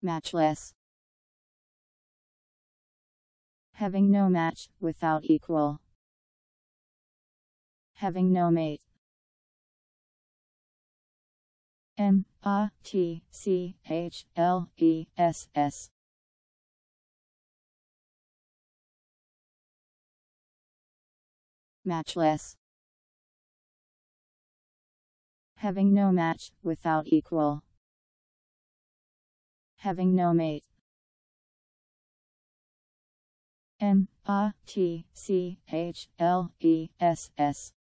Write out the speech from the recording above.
Matchless. Having no match, without equal. Having no mate. matchless. Matchless. Having no match, without equal. Having no mate. matchless.